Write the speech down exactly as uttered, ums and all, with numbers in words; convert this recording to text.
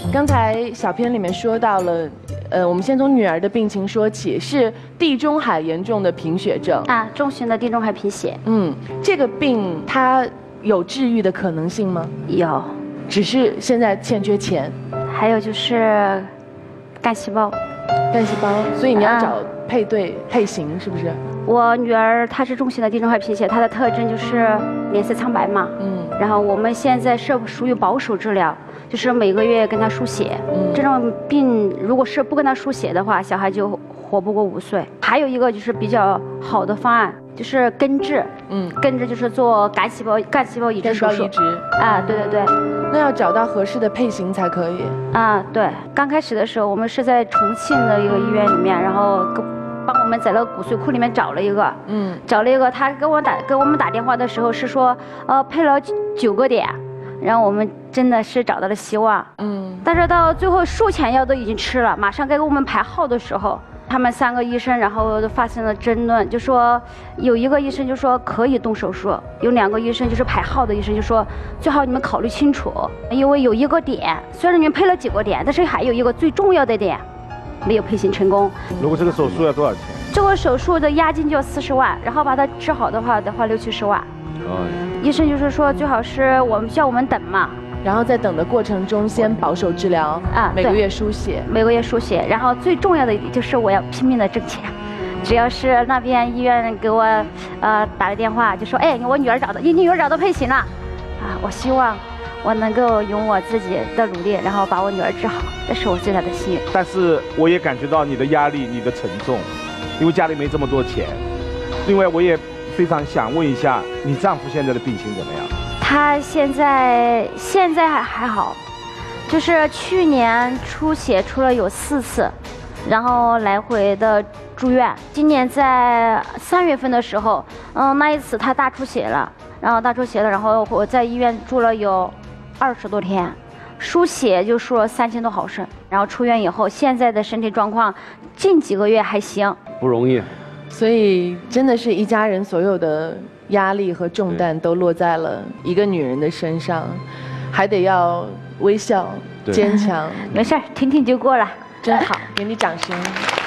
刚才小片里面说到了，呃，我们先从女儿的病情说起，是地中海严重的贫血症啊，重型的地中海贫血。 嗯，这个病它有治愈的可能性吗？ 有， 只是现在欠缺钱。 还有就是干细胞， 干细胞，所以你要找配对、啊、配型，是不是？ 我女儿她是重型的地中海贫血，她的特征就是脸色苍白嘛。嗯。然后我们现在是属于保守治疗，就是每个月跟她输血。嗯。这种病如果是不跟她输血的话，小孩就活不过五岁。还有一个就是比较好的方案，就是根治。嗯。根治就是做干细胞干细胞移植手术。 干细胞移植。 啊，对对对。 那要找到合适的配型才可以。 啊，对。刚开始的时候，我们是在重庆的一个医院里面，然后帮我们在那个骨髓库里面找了一个，嗯，找了一个。他给我打给我们打电话的时候是说，呃，配了九个点，然后我们真的是找到了希望，嗯。但是到最后术前药都已经吃了，马上该给我们排号的时候，他们三个医生然后发生了争论，就说有一个医生就说可以动手术，有两个医生就是排号的医生就说最好你们考虑清楚，因为有一个点虽然你们配了几个点，但是还有一个最重要的点没有配型成功。 如果这个手术要多少钱？ 这个手术的押金就要四十万，然后把它治好的话得花六七十万。哦。医生就是说最好是我们需要我们等嘛。 然后在等的过程中，先保守治疗啊，每个月输血， 每个月输血。然后最重要的就是我要拼命的挣钱，只要是那边医院给我呃打个电话，就说哎，我女儿找到，你女儿找到配型了，啊，我希望我能够用我自己的努力，然后把我女儿治好，这是我最大的心愿。 但是我也感觉到你的压力，你的沉重，因为家里没这么多钱。另外，我也非常想问一下，你丈夫现在的病情怎么样？ 他现在现在还还好，就是去年出血出了有四次，然后来回的住院。今年在三月份的时候，嗯，那一次他大出血了，然后大出血了，然后我在医院住了有二十多天，输血就输了三千多毫升，然后出院以后，现在的身体状况近几个月还行， 不容易。 所以真的是一家人所有的压力和重担都落在了一个女人的身上，还得要微笑坚强。 没事儿，挺挺就过了， 真好，给你掌声。